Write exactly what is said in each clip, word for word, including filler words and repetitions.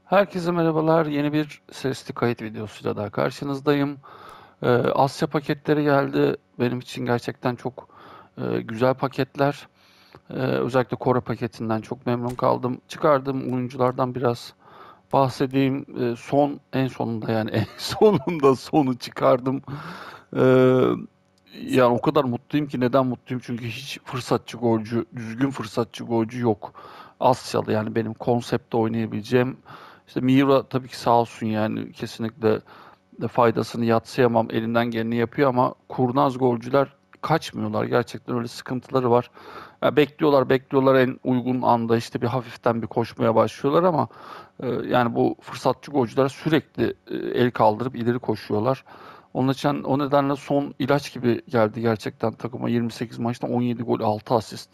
Herkese merhabalar. Yeni bir sesli kayıt videosuyla daha karşınızdayım. Ee, Asya paketleri geldi. Benim için gerçekten çok e, güzel paketler. Ee, özellikle Kore paketinden çok memnun kaldım. Çıkardığım oyunculardan biraz bahsedeyim. Ee, son, en sonunda yani en sonunda sonu çıkardım. Ee, Yani o kadar mutluyum ki neden mutluyum? Çünkü hiç fırsatçı golcü, düzgün fırsatçı golcü yok. Asyalı yani benim konsepte oynayabileceğim. İşte Miura tabii ki sağ olsun yani kesinlikle de faydasını yadsıyamam. Elinden geleni yapıyor ama kurnaz golcüler kaçmıyorlar. Gerçekten öyle sıkıntıları var. Ya bekliyorlar, bekliyorlar en uygun anda işte bir hafiften bir koşmaya başlıyorlar ama e, yani bu fırsatçı golcüler sürekli e, el kaldırıp ileri koşuyorlar. Onun için o nedenle son ilaç gibi geldi gerçekten takıma yirmi sekiz maçta on yedi gol altı asist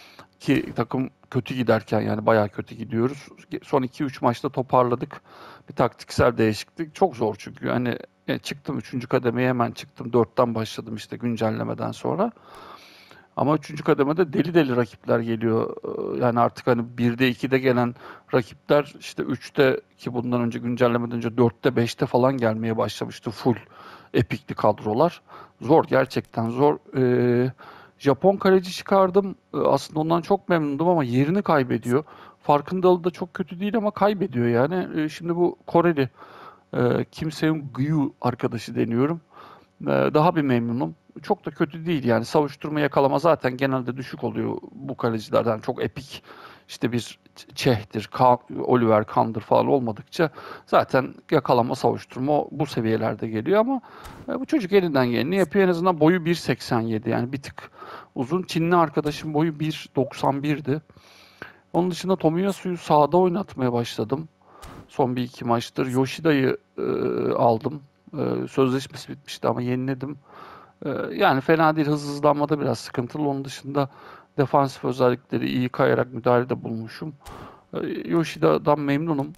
ki takım kötü giderken yani bayağı kötü gidiyoruz. Son iki üç maçta toparladık. Bir taktiksel değişiklik. Çok zor çünkü hani e, çıktım üçüncü kademeye hemen çıktım. Dörtten başladım işte güncellemeden sonra. Ama üçüncü kademede deli deli rakipler geliyor. Ee, Yani artık hani birde ikide gelen rakipler işte üçte ki bundan önce güncellemeden önce dörtte beşte falan gelmeye başlamıştı. Full epikli kadrolar. Zor gerçekten zor. Ee, Japon kaleci çıkardım. Ee, aslında ondan çok memnundum ama yerini kaybediyor. Farkındalığı da çok kötü değil ama kaybediyor yani. Ee, şimdi bu Koreli e, Kim Seung-gyu arkadaşı deniyorum. Ee, Daha bir memnunum. Çok da kötü değil yani savuşturma yakalama zaten genelde düşük oluyor bu kalecilerden. Çok epik işte bir Çeh'tir, Ka- Oliver Kahn'dır falan olmadıkça zaten yakalama savuşturma o- bu seviyelerde geliyor ama e, bu çocuk elinden geleni yapıyor. En azından boyu bir seksen yedi yani bir tık uzun. Çinli arkadaşım boyu bir doksan birdi. Onun dışında Tomiyasu'yu sağda oynatmaya başladım. Son bir iki maçtır. Yoshida'yı e, aldım. E, sözleşmesi bitmişti ama yeniledim. Ee, Yani fena değil. Hız hızlanmada biraz sıkıntılı. Onun dışında defansif özellikleri iyi kayarak müdahalede bulmuşum. Ee, Yoshida'dan memnunum.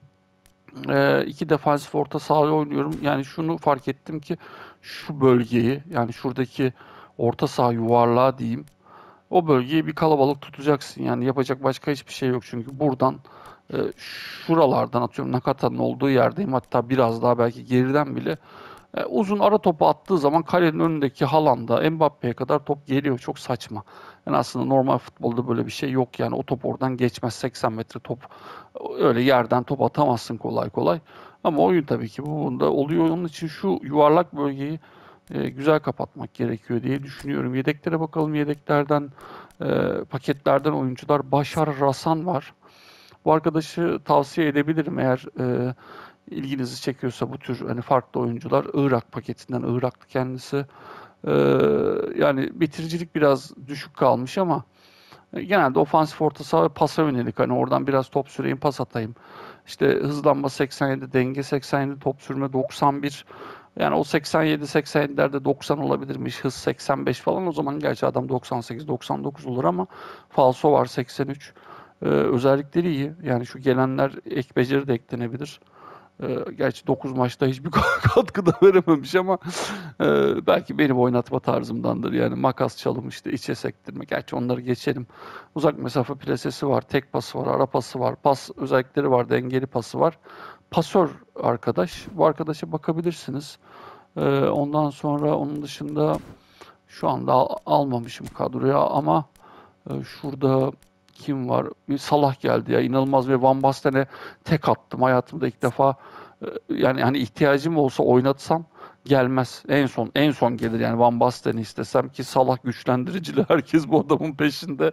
Ee, iki defansif orta sahayı oynuyorum. Yani şunu fark ettim ki şu bölgeyi yani şuradaki orta saha yuvarlağı diyeyim. O bölgeyi bir kalabalık tutacaksın. Yani yapacak başka hiçbir şey yok. Çünkü buradan e, şuralardan atıyorum Nakata'nın olduğu yerdeyim. Hatta biraz daha belki geriden bile e, uzun ara topu attığı zaman kalenin önündeki Haaland'a, Mbappe'ye kadar top geliyor. Çok saçma. Yani aslında normal futbolda böyle bir şey yok. Yani o top oradan geçmez. seksen metre top öyle yerden top atamazsın kolay kolay. Ama oyun tabii ki bu bunda oluyor. Onun için şu yuvarlak bölgeyi e, güzel kapatmak gerekiyor diye düşünüyorum. Yedeklere bakalım. Yedeklerden, e, paketlerden oyuncular. Başar Rasan var. Bu arkadaşı tavsiye edebilirim eğer e, ilginizi çekiyorsa bu tür hani farklı oyuncular. Irak paketinden Irak'tı kendisi. Ee, Yani bitiricilik biraz düşük kalmış ama e, genelde ofansif orta saha ve pasa yönelik. Hani oradan biraz top süreyim, pas atayım. İşte hızlanma seksen yedi, denge seksen yedi, top sürme doksan bir. Yani o seksen yedi seksen yedilerde doksan olabilirmiş. Hız seksen beş falan. O zaman gerçi adam doksan sekiz doksan dokuz olur ama falso var seksen üç. Ee, özellikleri iyi. Yani şu gelenler ek beceri de eklenebilir. Ee, gerçi dokuz maçta hiçbir katkı da verememiş ama e, belki benim oynatma tarzımdandır. Yani makas çalım işte içe sektirme. Gerçi onları geçelim. Uzak mesafe plasesi var, tek pası var, ara pası var, pas özellikleri var, dengeli pası var. Pasör arkadaş. Bu arkadaşa bakabilirsiniz. Ee, ondan sonra onun dışında şu anda al- almamışım kadroya ama e, şurada kim var? Bir Salah geldi ya. İnanılmaz ve Van Basten'e tek attım. Hayatımda ilk defa e, yani hani ihtiyacım olsa oynatsam gelmez. En son en son gelir yani Van Basten'i istesem ki Salah güçlendiricili herkes bu adamın peşinde.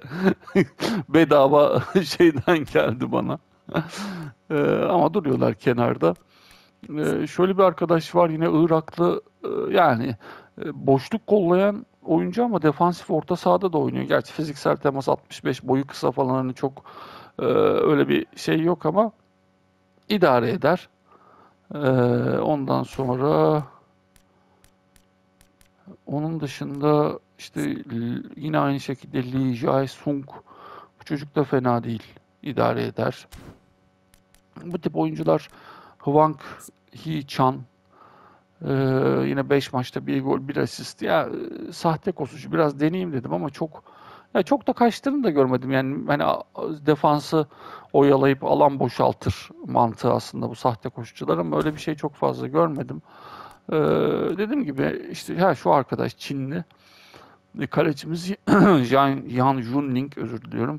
Bedava şeyden geldi bana. E, ama duruyorlar kenarda. Ee, şöyle bir arkadaş var yine Iraklı e, yani e, boşluk kollayan oyuncu ama defansif orta sahada da oynuyor. Gerçi fiziksel temas altmış beş boyu kısa falan hani çok e, öyle bir şey yok ama idare eder. Ee, Ondan sonra onun dışında işte L- yine aynı şekilde Lee Jae-sung bu çocuk da fena değil. İdare eder. Bu tip oyuncular Hwang Hee-chan. Ee, Yine beş maçta bir gol, bir asist. Ya e, sahte koşucu biraz deneyeyim dedim ama çok Ya çok da kaçtığını da görmedim. Yani hani defansı oyalayıp alan boşaltır mantığı aslında bu sahte koşucular ama öyle bir şey çok fazla görmedim. Ee, dediğim gibi işte ha şu arkadaş Çinli e, kalecimiz Yan, Yan Junling özür diliyorum.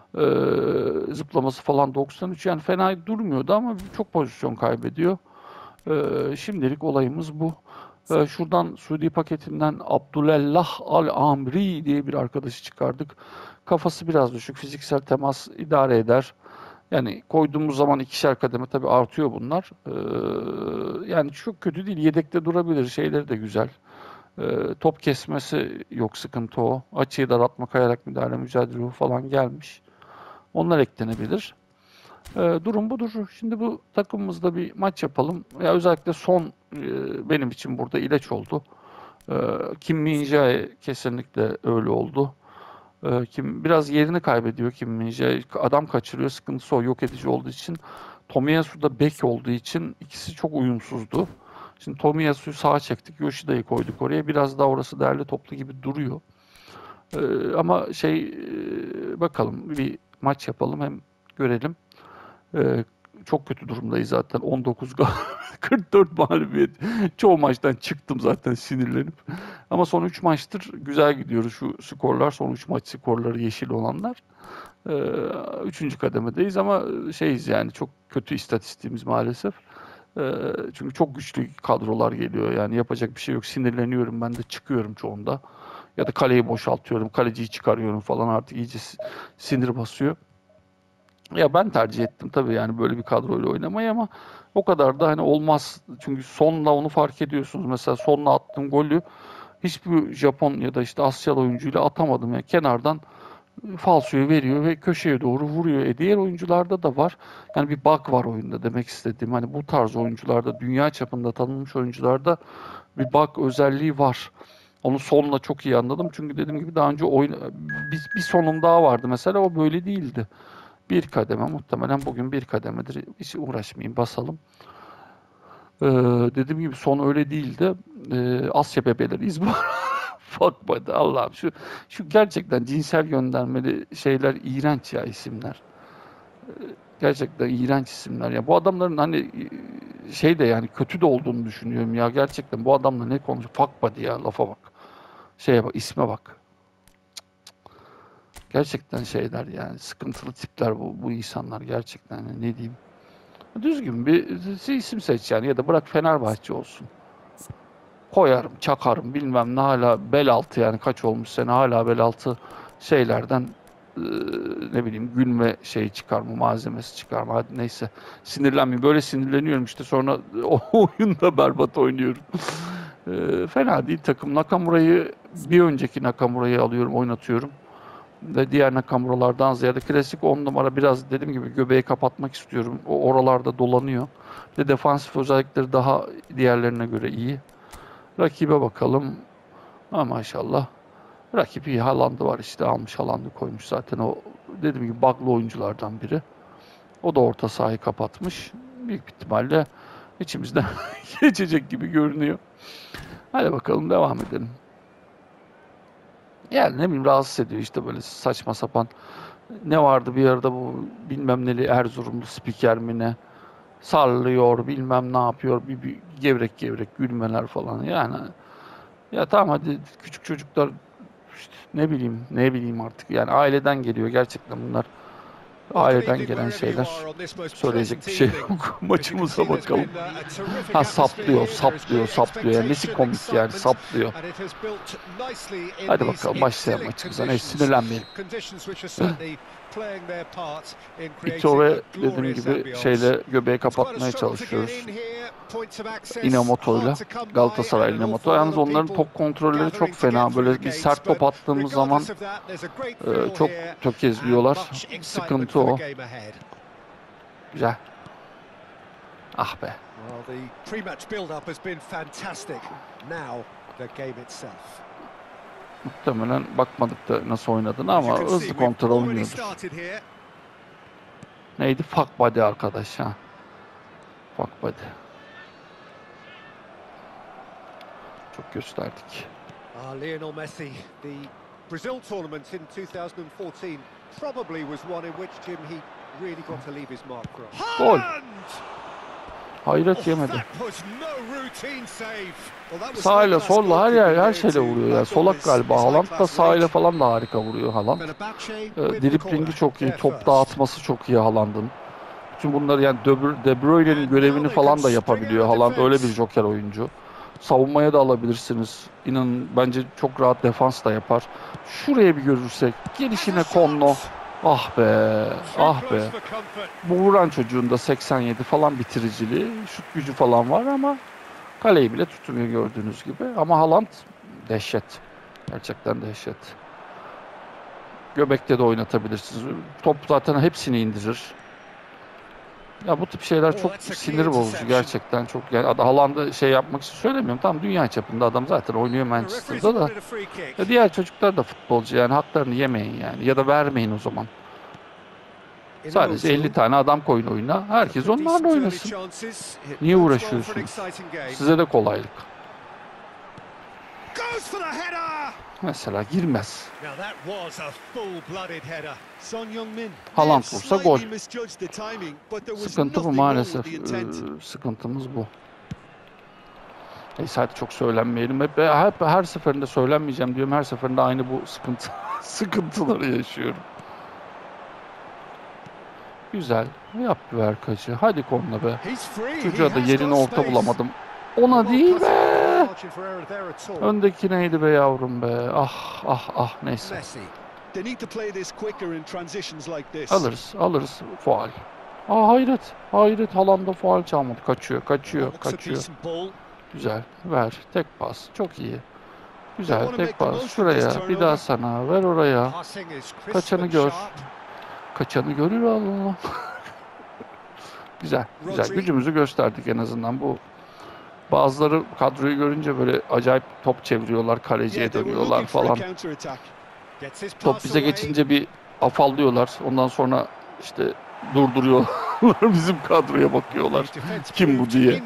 Ee, zıplaması falan doksan üç yani fena durmuyordu ama çok pozisyon kaybediyor. Ee, şimdilik olayımız bu. Ee, şuradan Suudi paketinden Abdullah Al-Amri diye bir arkadaşı çıkardık. Kafası biraz düşük, fiziksel temas idare eder. Yani koyduğumuz zaman ikişer kademe tabii artıyor bunlar. Ee, yani çok kötü değil, yedekte durabilir, şeyleri de güzel. Ee, top kesmesi yok, sıkıntı o. Açıyı daraltma, kayarak müdahale, mücadele ruhu falan gelmiş. Onlar eklenebilir. Ee, durum budur. Şimdi bu takımımızda bir maç yapalım. Ya özellikle son e, benim için burada ilaç oldu. Ee, Kim Min-jae kesinlikle öyle oldu. Ee, Kim biraz yerini kaybediyor Kim Min-jae. Adam kaçırıyor. Sıkıntısı o, yok edici olduğu için. Tomiyasu da bek olduğu için ikisi çok uyumsuzdu. Şimdi Tomiyasu'yu sağa çektik. Yoshida'yı koyduk oraya. Biraz daha orası derli toplu gibi duruyor. Ee, ama şey e, bakalım bir maç yapalım hem görelim. Ee, çok kötü durumdayız zaten. on dokuz kırk dört mağlubiyet. Çoğu maçtan çıktım zaten sinirlenip. Ama son üç maçtır güzel gidiyoruz şu skorlar. Son üç maç skorları yeşil olanlar. Ee, üçüncü kademedeyiz ama şeyiz yani çok kötü istatistiğimiz maalesef. Ee, çünkü çok güçlü kadrolar geliyor. Yani yapacak bir şey yok. Sinirleniyorum ben de çıkıyorum çoğunda. Ya da kaleyi boşaltıyorum, kaleciyi çıkarıyorum falan artık iyice sinir basıyor. Ya ben tercih ettim tabii yani böyle bir kadroyla oynamayı ama o kadar da hani olmaz. Çünkü sonla onu fark ediyorsunuz. Mesela sonla attığım golü hiçbir Japon ya da işte Asyalı oyuncuyla atamadım. Yani kenardan falsoyu veriyor ve köşeye doğru vuruyor. E diğer oyuncularda da var. Yani bir bug var oyunda demek istediğim. Hani bu tarz oyuncularda, dünya çapında tanınmış oyuncularda bir bug özelliği var. Onu sonla çok iyi anladım. Çünkü dediğim gibi daha önce oyun bir, bir sonum daha vardı mesela o böyle değildi. Bir kademe muhtemelen bugün bir kademedir. Hiç uğraşmayayım basalım. Ee, dediğim gibi son öyle değildi. Ee, Asya bebeleriyiz bu. Fuck buddy Allah'ım şu şu gerçekten cinsel göndermeli şeyler iğrenç ya isimler. Gerçekten iğrenç isimler ya. Bu adamların hani şey de yani kötü de olduğunu düşünüyorum ya. Gerçekten bu adamla ne konuşuyor? Fuck buddy ya lafa bak. Şeye bak isme bak. Gerçekten şeyler yani sıkıntılı tipler bu bu insanlar gerçekten yani ne diyeyim. Düzgün bir isim seç yani ya da bırak Fenerbahçe olsun. Koyarım, çakarım bilmem ne hala bel altı yani kaç olmuş sene hala bel altı şeylerden e, ne bileyim gülme şeyi çıkarma malzemesi çıkarma hadi neyse sinirlenmeyeyim böyle sinirleniyorum işte sonra o oyunda berbat oynuyorum. E, fena değil takım Nakamura'yı bir önceki Nakamura'yı alıyorum oynatıyorum. Ve diğer Nakamura'lardan ziyade klasik on numara biraz dediğim gibi göbeği kapatmak istiyorum. O oralarda dolanıyor. Bir de defansif özellikleri daha diğerlerine göre iyi. Rakibe bakalım. Ha maşallah. Rakip iyi. Haaland'ı var işte. Almış Haaland'ı koymuş zaten. O dediğim gibi bug'lı oyunculardan biri. O da orta sahayı kapatmış. Büyük bir ihtimalle içimizden geçecek gibi görünüyor. Hadi bakalım devam edelim. Yani ne bileyim rahatsız ediyor işte böyle saçma sapan. Ne vardı bir arada bu bilmem neli Erzurumlu spiker mi ne? Sallıyor bilmem ne yapıyor. Bir, bir gevrek gevrek gülmeler falan. Yani ya tamam hadi küçük çocuklar işte ne bileyim ne bileyim artık yani aileden geliyor gerçekten bunlar aileden gelen şeyler söyleyecek bir şey yok maçımıza bakalım ha saplıyor saplıyor saplıyor yani nesi komik yani saplıyor hadi bakalım başlayalım maçımıza neyse sinirlenmeyelim Ito ve dediğim gibi şeyle göbeği kapatmaya çalışıyoruz Inamoto'yla Galatasaray Inamoto. Yalnız onların top kontrolleri çok fena. Böyle bir sert top attığımız zaman e, çok tökezliyorlar. Sıkıntı o. Güzel. Ah be. Muhtemelen bakmadık da nasıl oynadığını ama hızlı kontrol oynuyordur. Neydi? Fuck body arkadaş ha. Fuck body. Çok gösterdik. Ah, Lionel Messi, the Brazil tournament in two thousand fourteen probably was one in which Jim he really got to leave his mark for us. Gol. Oh, Hayret yemedi. that was no routine save. Well, that was Sağ ile high-class solla her yer her goalkeeping şeyle there vuruyor to ya. back Solak on his- galiba. his Haaland da high-class sağ ile range. falan da harika vuruyor Haaland. Fenerbahçe Ee, with the driblingi corner. çok iyi. There Top first. dağıtması çok iyi Haaland'ın. Bütün bunları yani De Bru- De Bruyne'nin görevini falan da yapabiliyor. Haaland öyle bir joker oyuncu. Savunmaya da alabilirsiniz. İnanın bence çok rahat defans da yapar. Şuraya bir görürsek. Gelişine Konno. Ah be. Ah be. Bu vuran çocuğun da seksen yedi falan bitiriciliği. Şut gücü falan var ama kaleyi bile tutmuyor gördüğünüz gibi. Ama Haaland dehşet. Gerçekten dehşet. Göbekte de oynatabilirsiniz. Top zaten hepsini indirir. Ya bu tip şeyler çok sinir bozucu gerçekten çok. Yani Haaland'ı şey yapmak için söylemiyorum. Tam dünya çapında adam zaten oynuyor Manchester'da da. Ya diğer çocuklar da futbolcu yani haklarını yemeyin yani ya da vermeyin o zaman. Sadece elli tane adam koyun oyuna. Herkes onlarla oynasın. Niye uğraşıyorsunuz? Size de kolaylık. Mesela girmez. Haaland vursa gol. Sıkıntı bu maalesef. Ee, sıkıntımız bu. Neyse hadi çok söylenmeyelim. Hep, hep her seferinde söylenmeyeceğim diyorum. Her seferinde aynı bu sıkıntı sıkıntıları yaşıyorum. Güzel. Yap bir verkacı. Hadi Konla be. Çocuğa da yerini orta bulamadım. Ona değil be. Öndeki neydi be yavrum be. Ah ah ah neyse. Alırız alırız faul. Aa hayret. Hayret Haaland'a faul çalmadı. Kaçıyor kaçıyor kaçıyor. Güzel. Ver. Tek pas. Çok iyi. Güzel. Tek pas. Şuraya. Bir daha sana. Ver oraya. Kaçanı gör. Kaçanı görür Allah. Güzel. Güzel. Gücümüzü gösterdik en azından. Bu bazıları kadroyu görünce böyle acayip top çeviriyorlar. Kaleciye dönüyorlar falan. Top bize geçince bir afallıyorlar. Ondan sonra işte durduruyorlar. Bizim kadroya bakıyorlar. Kim bu diye.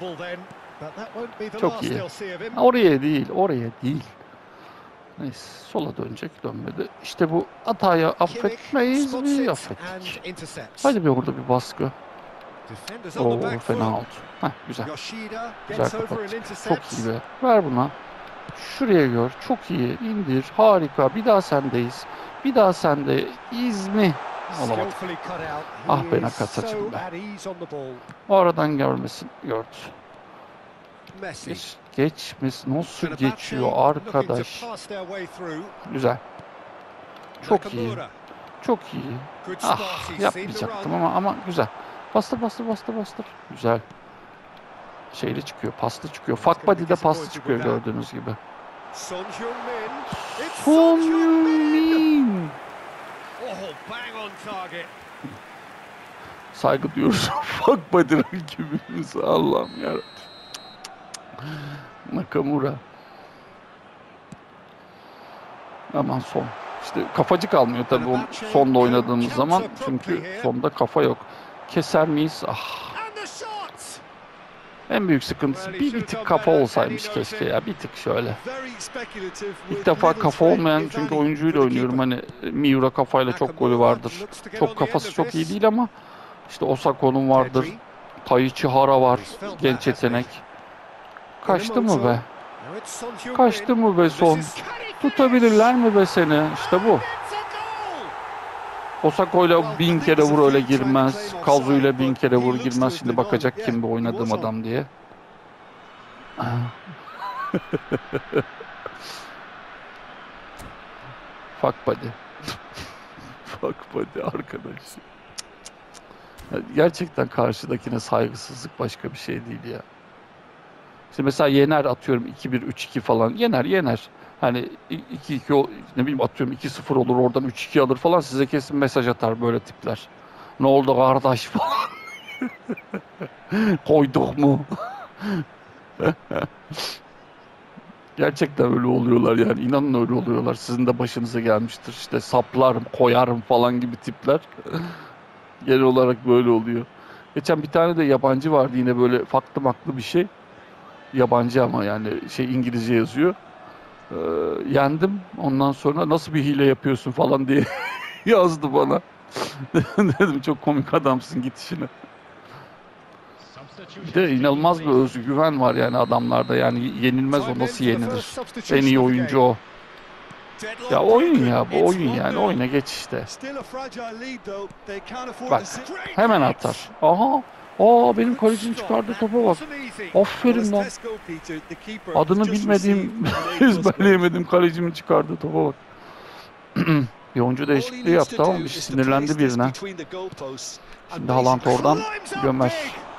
Çok iyi. Oraya değil. Oraya değil. Neyse. Sola dönecek. Dönmedi. İşte bu hatayı affetmeyiz mi? Affettik. Hadi bir orada bir baskı. Oo fena oldu. Heh, güzel. Güzel kapattık. Çok iyi be. Ver buna. Şuraya gör. Çok iyi. İndir. Harika. Bir daha sendeyiz. Bir daha sendeyiz mi? Olamadık. Ah be Nakatacığım be. O aradan görmesin. Gördü. Geç, geçmez. Nasıl geçiyor arkadaş? Güzel. Çok iyi. Çok iyi. Ah yapmayacaktım ama ama güzel. Bastır bastır bastır bastır. Güzel. Şeyli çıkıyor. Paslı çıkıyor. Fuck body'de paslı çıkıyor gördüğünüz gibi. Son Heung-min. Saygı duyuyoruz. Fuck body rakibimiz. Allah'ım yarabbim. Nakamura. Aman son. İşte kafacık almıyor tabii o sonda oynadığımız zaman. Çünkü sonda kafa yok. Keser miyiz? Ah. En büyük sıkıntısı bir, bir tık kafa olsaymış keşke ya. Bir tık şöyle. İlk defa kafa olmayan çünkü oyuncuyla oynuyorum. Hani Miura kafayla çok golü vardır. Çok kafası çok iyi değil ama işte Osako'nun vardır. Taichi Hara var. Genç yetenek. Kaçtı mı be? Kaçtı mı be son? Tutabilirler mi be seni? İşte bu. Osako'yla bin kere vur öyle girmez. Kazu'yla bin kere vur girmez. Şimdi bakacak kim bu oynadığım adam diye. Fuck body. Fuck body arkadaş. Gerçekten karşıdakine saygısızlık başka bir şey değil ya. İşte mesela yener atıyorum iki bir üç iki falan. Yener yener. Hani iki iki ne bileyim atıyorum iki sıfır olur oradan üç iki alır falan size kesin mesaj atar böyle tipler. Ne oldu kardeş falan. Koyduk mu? Gerçekten öyle oluyorlar yani. İnanın öyle oluyorlar. Sizin de başınıza gelmiştir. İşte saplarım, koyarım falan gibi tipler. Genel olarak böyle oluyor. Geçen bir tane de yabancı vardı yine böyle farklı maklı bir şey. Yabancı ama yani şey İngilizce yazıyor. Ee, yendim. Ondan sonra nasıl bir hile yapıyorsun falan diye yazdı bana. Dedim çok komik adamsın, git işine. Bir de inanılmaz bir özgüven var yani adamlarda. Yani yenilmez o, nasıl yenilir? En iyi oyuncu o. Ya oyun ya, bu oyun yani. Oyuna geç işte. Bak hemen atar. Aha. Aa, benim kalecinin çıkardığı topa bak. Aferin lan. Adını bilmediğim, ezberleyemediğim kalecimin çıkardığı topa bak. Bir oyuncu değişikliği yaptı ama bir sinirlendi birine. Şimdi Haaland oradan gömer.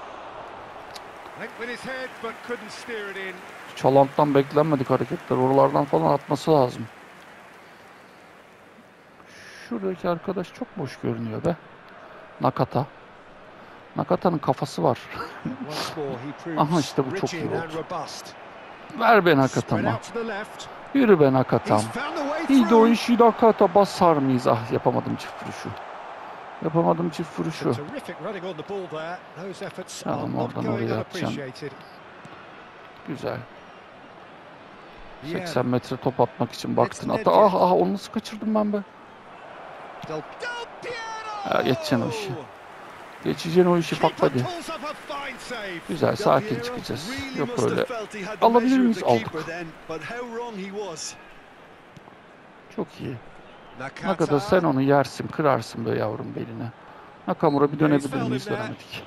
Hiç Haaland'dan beklenmedik hareketler. Oralardan falan atması lazım. Şuradaki arkadaş çok boş görünüyor be. Nakata. Nakata'nın kafası var. Aha, işte bu çok iyi oldu. Ver be Nakata'ma. Yürü be Nakata'm. İdo işi Nakata, basar mıyız? Ah, yapamadım çift vuruşu. Yapamadım çift vuruşu. Tamam, oradan oraya atacağım. Güzel. seksen metre top atmak için baktın. Hatta ah ah, onu nasıl kaçırdım ben be? Ya, geçeceksin o işi. Geçeceksin o işi, Fakbadi. Güzel, sakin çıkacağız. Yok öyle. Alabilir miyiz? Aldık. Çok iyi. Nakata, sen onu yersin, kırarsın be yavrum beline. Nakamura, bir dönebilir miyiz? Dönemedik.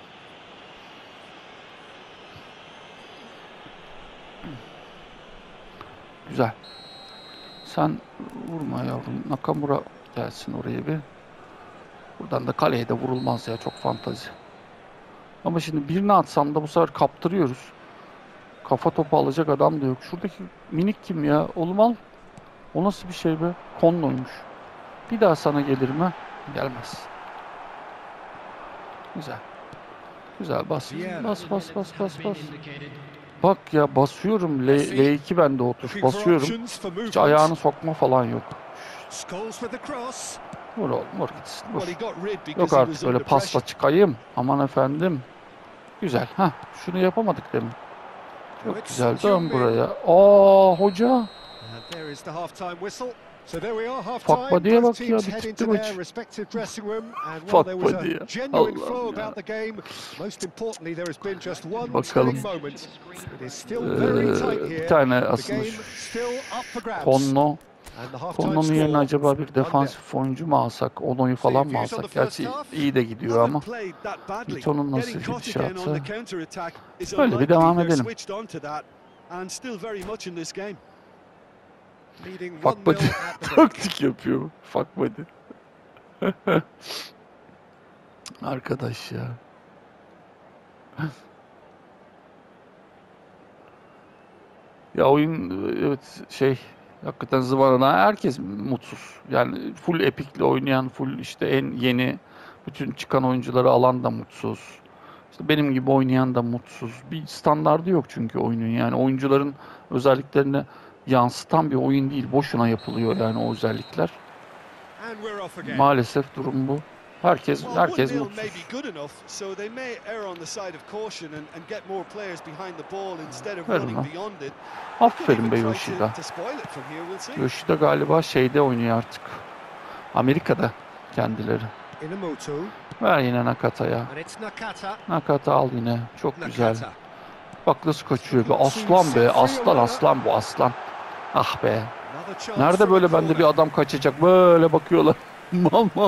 Güzel. Sen vurma yavrum. Nakamura gelsin oraya bir. Buradan da kaleye de vurulmaz ya. Çok fantazi. Ama şimdi birini atsam da bu sefer kaptırıyoruz. Kafa topu alacak adam da yok. Şuradaki minik kim ya? Oğlum al. O nasıl bir şey be? Konnoymuş. Bir daha sana gelir mi? Gelmez. Güzel. Güzel, bas. Bas bas bas bas bas. Bak ya, basıyorum. L, L iki bende o tuş. Basıyorum. Hiç ayağını sokma falan yok. Vur oğlum, vur gitsin. Vur. Yok artık öyle pasla çıkayım. Aman efendim. Güzel. Heh, şunu yapamadık demin. Çok güzel. Dön buraya. Aa hoca. Fakbadi'ye bak ya, bitti maç. Fakbadi ya. Allah'ım ya. Bakalım. Ee, bir tane aslında Konno. Konno'nun yerine acaba bir defansif oyuncu mu alsak? Ono'yu falan mı alsak? Gerçi iyi de gidiyor ama. Liton'un nasıl gidişatı? Böyle bir devam edelim. Fakbadi taktik yapıyor. Fakbadi. Arkadaş ya. Ya oyun, evet, şey, hakikaten zıvanadan herkes mutsuz. Yani full epikle oynayan, full işte en yeni bütün çıkan oyuncuları alan da mutsuz. İşte benim gibi oynayan da mutsuz. Bir standardı yok çünkü oyunun. Yani oyuncuların özelliklerini yansıtan bir oyun değil. Boşuna yapılıyor yani o özellikler. Maalesef durum bu. Herkes herkes mutsuz. Ver onu. Aferin be Yoshida. Yoshida galiba şeyde oynuyor artık. Amerika'da kendileri. Ver yine Nakata'ya. Nakata al yine. Çok güzel. Bak nasıl kaçıyor be. Aslan be. Aslan aslan bu aslan. Ah be. Nerede böyle bende bir adam kaçacak? Böyle bakıyorlar. Mal mal.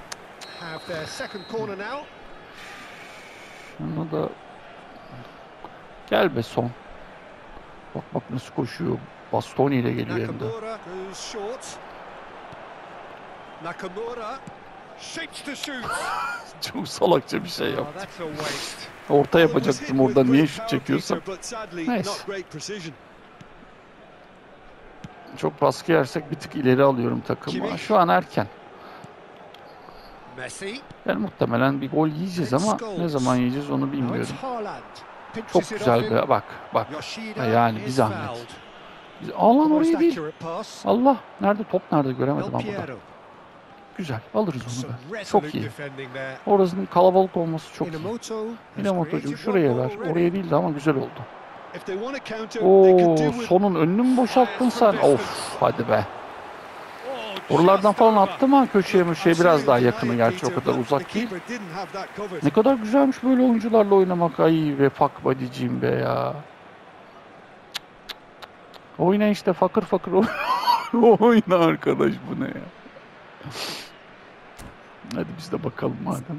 Şunu da gel be son. Bak bak nasıl koşuyor. Bastoni ile geliyor hem de. Çok salakça bir şey yaptı. Orta yapacaktım orada. Niye şut çekiyorsan. Neyse. Çok baskı yersek bir tık ileri alıyorum takımı. Şu an erken. Yani muhtemelen bir gol yiyeceğiz ama ne zaman yiyeceğiz onu bilmiyorum. Çok güzel be. Bak bak. Yani bir zahmet. Allah, orayı değil. Allah. Nerede? Top nerede? Göremedim ama burada. Güzel. Alırız onu be. Çok iyi. Orasının kalabalık olması çok iyi. Minamoto'cum şuraya ver. Oraya değildi ama güzel oldu. If they want to counter, they Oo, could do with sonun önünü mü boşalttın sen? Of, hadi be. Oralardan falan attı mı köşeye köşeye biraz daha yakını, gerçi o kadar uzak değil. Ne kadar güzelmiş böyle oyuncularla oynamak. Ay be fuck body'ciyim be ya. Oyna işte, fakir fakir oyna arkadaş, bu ne ya. Hadi biz de bakalım madem.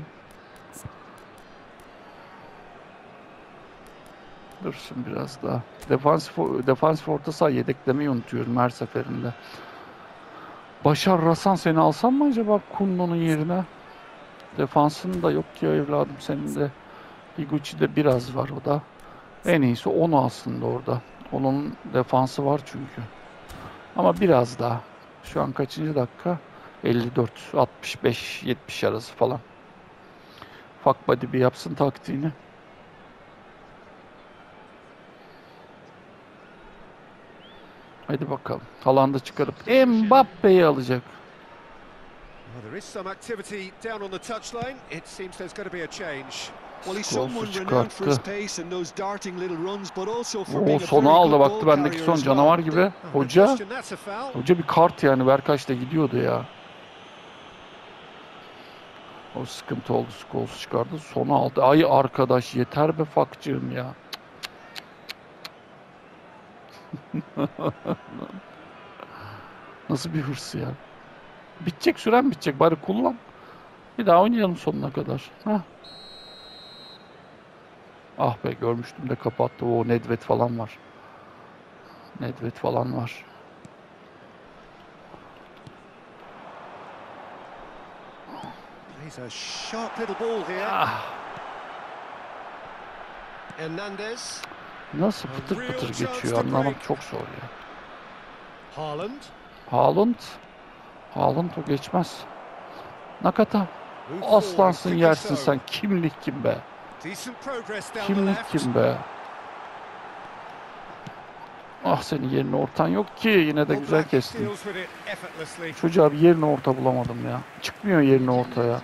Dursun biraz daha. Defansif, defansif orta saha yedeklemeyi unutuyorum her seferinde. Başar Rasan, seni alsam mı acaba Kunno'nun yerine? Defansın da yok ki evladım senin de. Higuchi'de biraz var o da. En iyisi onu aslında orada. Onun defansı var çünkü. Ama biraz daha. Şu an kaçıncı dakika? elli dört, altmış beş, yetmiş arası falan. Fuck body bir yapsın taktiğini. Hadi bakalım. Haaland'ı çıkarıp Mbappe'yi alacak. Well, there is some activity down on the touchline. It seems there's going to be a change. Well, he's Golf'u someone renowned for his çıkarttı. pace and those darting little runs, but also for Oo, being a sonu very aldı, good baktı ball bendeki carrier son as well. canavar gibi. Oh, no Hoca, question, that's a foul. hoca bir kart yani, Berkaç'ta gidiyordu ya. O sıkıntı oldu, Scholes çıkardı, sonu aldı. Ay arkadaş yeter be fakcığım ya. Nasıl bir hırs ya. Bitecek, süren bitecek, bari kullan. Bir daha oynayalım sonuna kadar. Heh. Ah be, görmüştüm de kapattı. O Nedved falan var. Nedved falan var. He's a sharp little ball here. Ah, Hernandez. nasıl pıtır pıtır geçiyor anlamak çok zor ya. Haaland. Haaland. Haaland o geçmez. Nakata. Move forward Aslansın, quickly yersin so. sen. Kimlik kim be? Decent progress down the Kimlik left. kim be? Ah, senin yerine ortan yok ki. Yine de All güzel Black kestin. deals with it effortlessly. Çocuğa bir yerine orta bulamadım ya. Çıkmıyor yerine ortaya.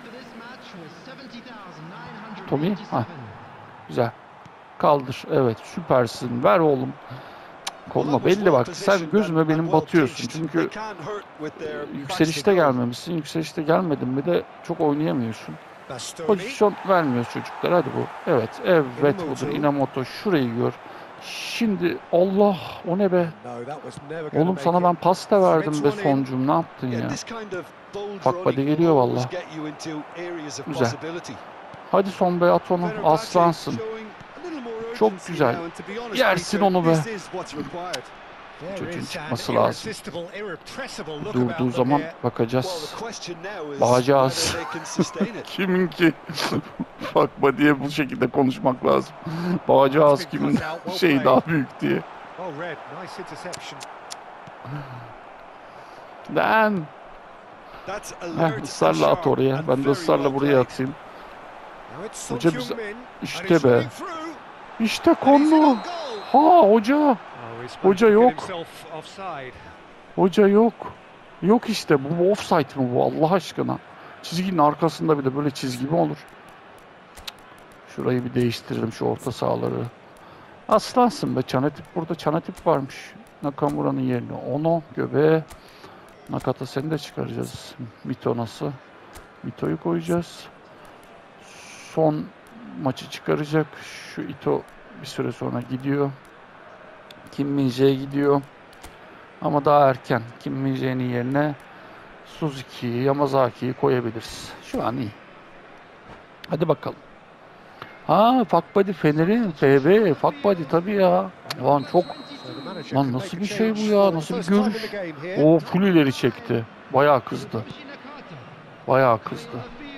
Tommy. Hah. Güzel. Kaldır. Evet, süpersin. Ver oğlum. Koluna belli bak. Sen gözüme benim batıyorsun. Çünkü yükselişte gelmemişsin. Yükselişte gelmedin mi de çok oynayamıyorsun. Bastoni. Pozisyon vermiyoruz çocuklar. Hadi bu. Evet. Evet budur. Inamoto şurayı gör. Şimdi Allah, o ne be? No, that was never gonna Oğlum make sana it. ben pasta verdim be Threads one in. soncum. Ne yaptın Yeah, ya? this kind of bold Bak, body running geliyor will always valla. get you into areas of Güzel. possibility. Hadi son be, at onu. Fenerbahçe Aslansın. showing a little more Çok urgency güzel. now, and to be honest, Yersin Peter, onu be. this is what's required. There Çocuğun is an çıkması lazım. irresistible, irrepressible look Durduğu about them zaman here. Well, bakacağız. the question now is Bakacağız. whether they can sustain it. Kimin ki? Bakma diye bu şekilde konuşmak lazım. Bakacağız kimin şeyi daha büyük diye. Oh, Red, nice interception. Lan. That's Heh, alert and ısrarla at sharp oraya. and Ben de very ısrarla well buraya played. atayım. Now it's Hoca Son bize- Heung-min, and İşte it's be. running through, İşte and he's in konu. on goal. Ha hoca. Oh, he's Hoca managed to yok. get himself offside. Hoca yok. Yok işte. Bu offside mi bu Allah aşkına? Çizginin arkasında bir de böyle çizgi mi olur? Şurayı bir değiştirelim, şu orta sahaları. Aslansın be, Çanetip burada. Çanetip varmış. Nakamura'nın yerine. Ono, göbeğe. Nakata seni de çıkaracağız. Mito nasıl? Mito'yu koyacağız. Son maçı çıkaracak. Şu Ito bir süre sonra gidiyor. Kim Min-jae gidiyor. Ama daha erken. Kim Min-jae'nin yerine Suzuki'yi, Yamazaki'yi koyabiliriz. Şu an iyi. Hadi bakalım. Ha, Fuck Buddy Fener'in F B. Fuck Buddy tabii ya. Lan çok. So the manager Lan can nasıl make bir a şey bu change ya? for the Nasıl bir first time in görüş? the game here. O full ileri çekti. Bayağı kızdı. Bayağı kızdı.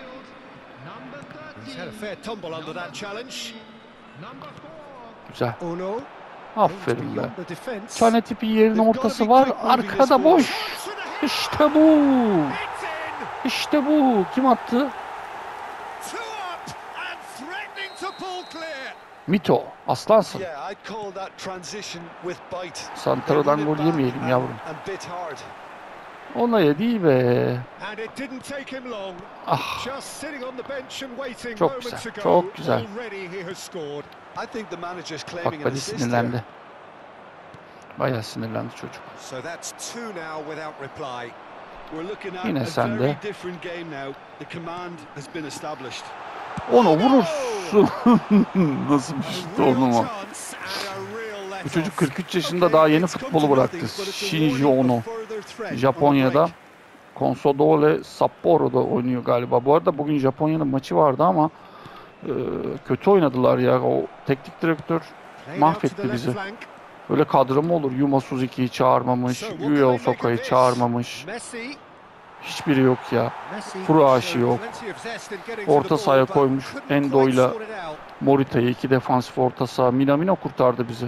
He's had a fair tumble under that challenge. Güzel. Uno. Aferin be. Beyond the defense. Tane tipi yerin ortası var. Arkada boş. İşte bu. It's in. İşte bu. Kim attı? Two up and threatening to pull clear. Mito. Aslansın. Yeah, I'd call that transition with bite. Santra'dan They gol won it yemeyelim back yavrum. and- and bit hard. Onaya değil be. And it didn't take him long. Ah, Just sitting on the bench and waiting çok moments güzel, ago. çok güzel. Already he has scored. I think the manager's claiming an Fakbadi assist here. sinirlendi. Bayağı sinirlendi çocuk. So that's two now without reply. We're looking at Yine a sende. very different game now. The command has been established. Onu vurursun. Nasıl bir A şut real oğlum o? chance and a real let Bu çocuk off. kırk üç yaşında daha yeni futbolu bıraktı. Shinji Ono. Japonya'da Consadole Sapporo'da oynuyor galiba. Bu arada bugün Japonya'nın maçı vardı ama e, kötü oynadılar ya. O teknik direktör mahvetti bizi. Öyle kadro mu olur? Yuma Suzuki'yi çağırmamış, Yuya Osaka'yı çağırmamış. Hiçbiri yok ya. Furuhashi yok. Orta sahaya koymuş Endo'yla Morita'yı, iki defansif orta saha. Minamino kurtardı bizi.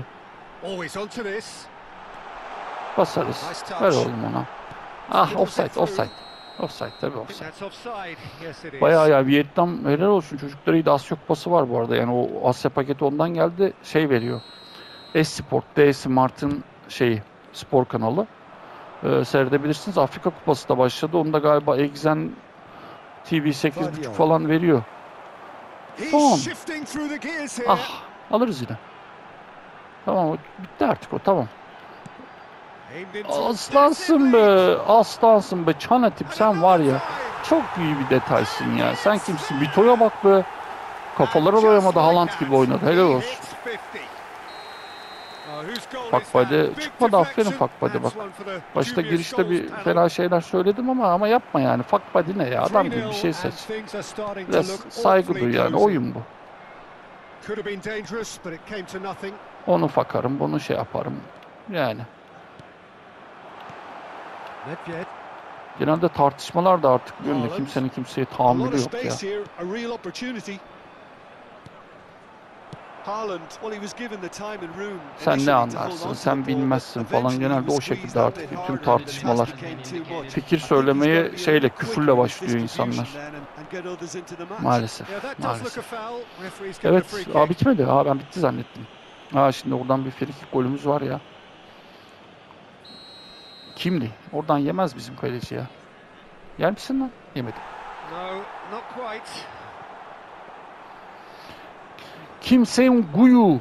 Basarız. Ver oğlum ona. Ah, offside, offside. Offside, tabii offside. Bayağı ya, Vietnam helal olsun, çocuklara iyi de Asya Kupası var bu arada. Yani o Asya paketi ondan geldi, şey veriyor. S-Sport, D Smart'ın şeyi, spor kanalı. Ee, seyredebilirsiniz. Afrika Kupası da başladı. Onu da galiba Exxen T V sekiz buçuk falan veriyor. Son. Ah, alırız yine. Tamam, o bitti artık o, tamam. Aslansın be, aslansın be. Çanatip, sen var ya, çok iyi bir detaysın ya. Sen kimsin? Vito'ya bak be. Kafalara doyamadı, Haaland gibi oynadı. Helal olsun. Fakbadi çıkmadı, aferin Fakbadi bak. Başta girişte bir fena şeyler söyledim ama ama yapma yani. Fakbadi ne ya? Adam gibi bir şey seç. Biraz saygı duy yani. Oyun bu. Onu fakarım, bunu şey yaparım. Yani. Genelde tartışmalar da artık biliyorum da kimsenin kimseye tahammülü yok ya. Sen ne anlarsın, sen bilmezsin falan, genelde o şekilde artık bütün tartışmalar. Fikir söylemeye şeyle, küfürle başlıyor insanlar. Maalesef, maalesef. Evet, aa bitmedi. Aa ben bitti zannettim. Aa şimdi oradan bir frikik golümüz var ya. Kimdi? Oradan yemez bizim kaleci ya. Yer misin lan? Yemedim. Kim Seung-guyu.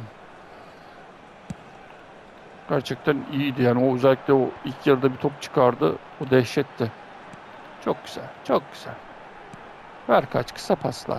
Gerçekten iyiydi yani, o özellikle o ilk yarıda bir top çıkardı. O dehşetti. Çok güzel, çok güzel. Ver kaç kısa paslar.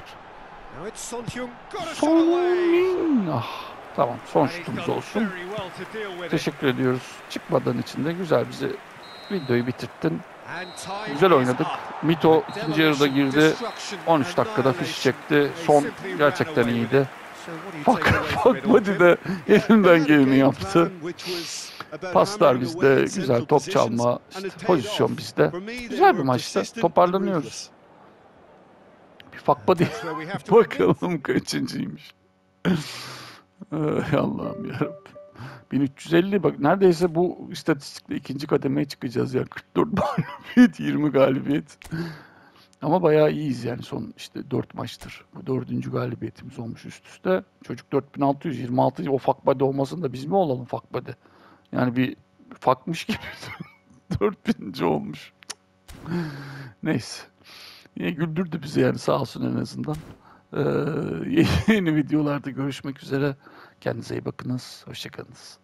Son ah, tamam, son şutumuz olsun. Teşekkür ediyoruz. Çıkmadan için de güzel, bizi videoyu bitirttin. Güzel oynadık. Mito ikinci yarıda girdi. on üç dakikada fiş çekti. Son gerçekten iyiydi. Fakbadi de elinden geleni yaptı. Paslar bizde, güzel top çalma, işte pozisyon bizde. Güzel bir maçta, toparlanıyoruz. Bir Fakbadi bakalım kaçıncıymış. Ay Allah'ım yarabbim. bin üç yüz elli, bak neredeyse bu istatistikle ikinci kademeye çıkacağız ya. kırk dört galibiyet, yirmi galibiyet. Ama bayağı iyiyiz yani, son işte dört maçtır. Bu dördüncü galibiyetimiz olmuş üst üste. Çocuk dört bin altı yüz yirmi altı, o Fakbadi olmasın da biz mi olalım Fakbadi? Yani bir fakmış gibi dört bininci olmuş. Neyse. Yine güldürdü bizi yani, sağ olsun en azından. Ee, yeni videolarda görüşmek üzere. Kendinize iyi bakınız. Hoşça kalınız.